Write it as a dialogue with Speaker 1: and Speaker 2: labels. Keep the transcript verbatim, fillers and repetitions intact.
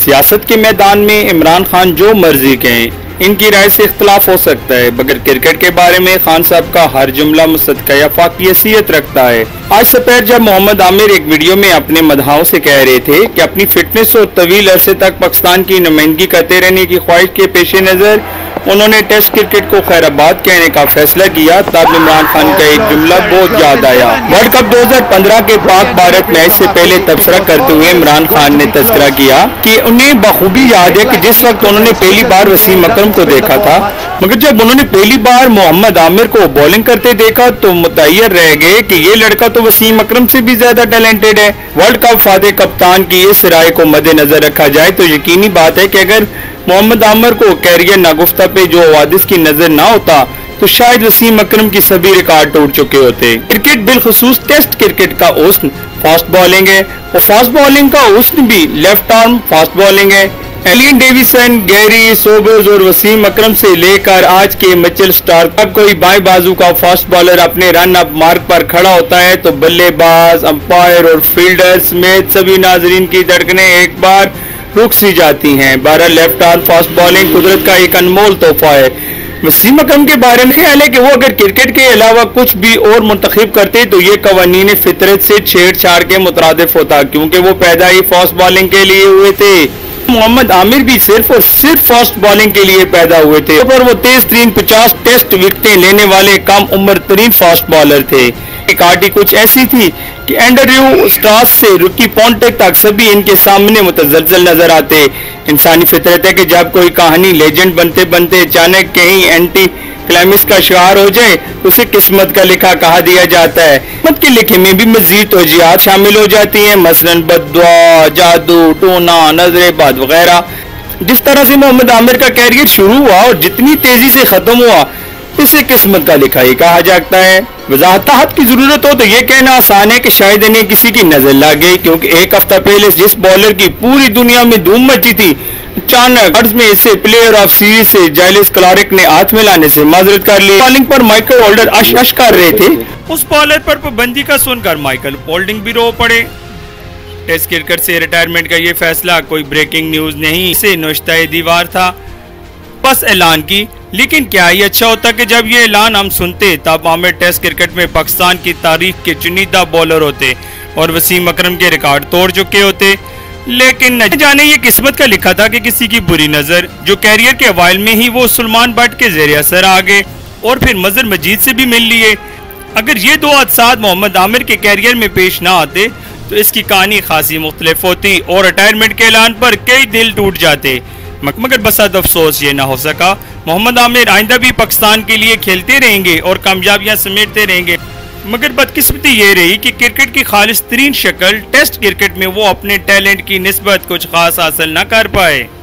Speaker 1: सियासत के मैदान में इमरान खान जो मर्जी कहें, इनकी राय से इख्तलाफ हो सकता है, मगर क्रिकेट के बारे में खान साहब का हर जुमला मुसद्दक़ आफ़ाक़ी हैसियत रखता है। आज दोपहर जब मोहम्मद आमिर एक वीडियो में अपने मदहाओं से कह रहे थे कि अपनी फिटनेस और तवील अरसे तक पाकिस्तान की नुमाइंदगी करते रहने की ख्वाहिश के पेश नज़र उन्होंने टेस्ट क्रिकेट को खैराबाद कहने का फैसला किया, तब इमरान खान का एक जुमला बहुत याद आया। वर्ल्ड कप दो हज़ार पंद्रह के पाक भारत मैच से पहले तबसरा करते हुए इमरान खान ने तज़किरा किया कि उन्हें बखूबी याद है कि जिस वक्त उन्होंने पहली बार वसीम अकरम को देखा था, मगर जब उन्होंने पहली बार मोहम्मद आमिर को बॉलिंग करते देखा तो मुतय्यर रह गए कि ये लड़का तो वसीम अकरम से भी ज्यादा टैलेंटेड है। वर्ल्ड कप फातह कप्तान की इस राय को मद्देनजर रखा जाए तो यकीनी बात है कि अगर मोहम्मद आमिर को कैरियर नागुफ्ता पे जो हवादिस की नजर ना होता तो शायद वसीम अकरम की सभी रिकॉर्ड टूट चुके होते। क्रिकेट बिलखुसूस टेस्ट क्रिकेट का हुस्न फास्ट बॉलिंग है और फास्ट बॉलिंग का हुस्न भी लेफ्ट आर्म फास्ट बॉलिंग है। एलियन डेविसन, गैरी सोबर्स और वसीम अकरम से लेकर आज के मिचेल स्टार्क तक कोई बाएं बाजू का फास्ट बॉलर अपने रन अप मार्क पर खड़ा होता है तो बल्लेबाज, अंपायर और फील्डर समेत सभी नाजरीन की धड़कनें एक बार रुक सी जाती हैं। बारह लेफ्ट आर्म फास्ट बॉलिंग कुदरत का एक अनमोल तोहफा है। वसीम अकरम के बारे में ख्याल है कि वो अगर क्रिकेट के अलावा कुछ भी और मुंतखब करते तो ये कवानीन फितरत से छेड़छाड़ के मुतरादिफ होता, क्योंकि वो पैदा ही फास्ट बॉलिंग के लिए हुए थे। मोहम्मद आमिर भी सिर्फ और सिर्फ फास्ट बॉलिंग के लिए पैदा हुए थे, पर वो तेज तरीन पचास टेस्ट विकेटें लेने वाले कम उम्र तरीन फास्ट बॉलर थे। काटी कुछ ऐसी थी कि एंड्रयू स्टार्स से रुकी पॉन्टेक तक सभी इनके सामने मुतजलजल नजर आते। इंसानी फितरत है कि जब कोई कहानी लेजेंड बनते बनते अचानक कहीं एंटी क्लाइमेक्स का शिकार हो जाए उसे किस्मत का लिखा कहा दिया जाता है। किस्मत के लिखे में भी मजीद तोजियात शामिल हो जाती हैं, मसलन बद्दुआ, जादू, टोना, नजरे बद वगैरह। जिस तरह से मोहम्मद आमिर का कैरियर शुरू हुआ और जितनी तेजी से खत्म हुआ इसे किस्मत का लिखा ही कहा जाता है। वजाहत की जरूरत हो तो ये कहना आसान है कि शायद इन्हें किसी की नजर लग गई, क्योंकि एक हफ्ता पहले जिस बॉलर की पूरी दुनिया में धूम मची थी, अचानक अर्ज में इसे प्लेयर ऑफ सीरीज से जाइलिस क्लार्क ने हाथ मिलाने से माजरत कर ली। बॉलिंग पर माइकल होल्डर अश अश कर रहे थे, उस बॉलर पर पाबंदी का सुनकर माइकल होल्डिंग भी रो पड़े। टेस्ट क्रिकेट से रिटायरमेंट का ये फैसला कोई ब्रेकिंग न्यूज नहीं, इसे नोश्ताए दीवार था, बस ऐलान की। लेकिन क्या ये अच्छा होता कि जब ये ऐलान हम सुनते तब आमिर टेस्ट क्रिकेट में पाकिस्तान की तारीख के चुनिंदा बॉलर होते और वसीम अकरम के रिकॉर्ड तोड़ चुके होते। लेकिन न जाने ये किस्मत का लिखा था कि किसी की बुरी नजर, जो कैरियर के अवाइल में ही वो सलमान बट के ज़ेरे असर आ गए और फिर मजर मजीद से भी मिल लिए। अगर ये दो हादसा मोहम्मद आमिर के कैरियर में पेश ना आते तो इसकी कहानी खासी मुख्तलिफ होती और रिटायरमेंट के ऐलान पर कई दिल टूट जाते, मगर बस अफसोस ये ना हो सका। मोहम्मद आमिर आइंदा भी पाकिस्तान के लिए खेलते रहेंगे और कामयाबियां समेटते रहेंगे, मगर बदकिस्मती ये रही कि क्रिकेट की खालिस तरीन शक्ल टेस्ट क्रिकेट में वो अपने टैलेंट की निस्बत कुछ खास हासिल न कर पाए।